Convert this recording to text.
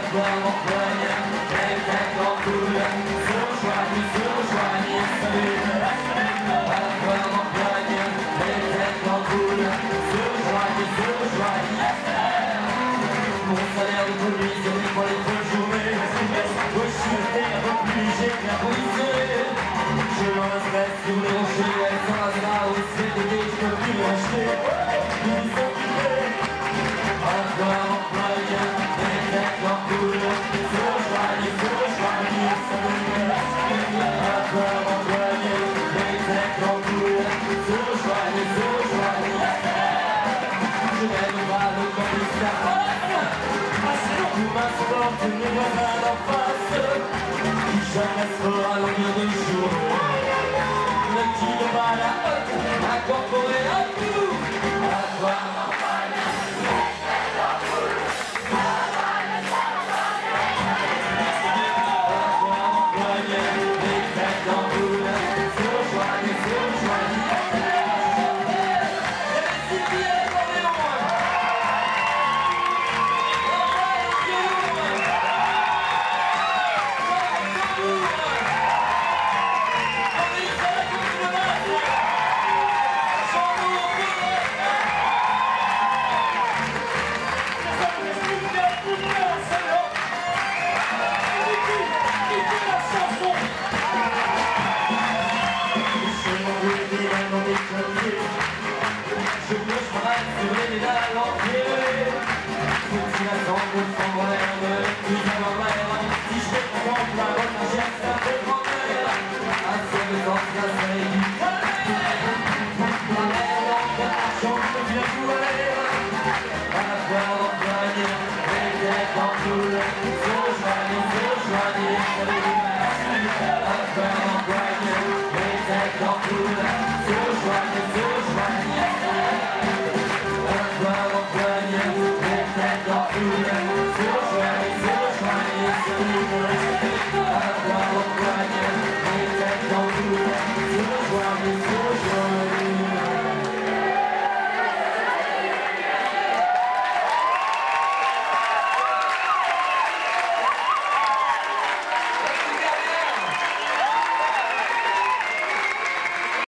Sur les rochers, elle s'en lavera au ciel d'été, je peux plus l'acheter. Ils sont vivés, encore en plein, des têtes en couleur, se rejoignent, ça devient. Encore en plein, des têtes en couleur, se rejoignent. Je n'aime pas le cambista, tout m'importe mes voisins d'en face, qui jamais sera à longueur de jour. Qui ne va la haute, incorporé à tout, à toi. Je me chemin sur les médailles entières. Faut-il attendre sans l'air, plus à ma mère. Si je fais mon plein, votre chère, ça fait grand-mère. Un ciel de temps, ça serait du la mer, l'enfer, la chance, je viens courir. À la fois en plein, les têtes en foule. Se rejoignent, à la fois en plein, les têtes en foule. Se rejoignent. Yeah.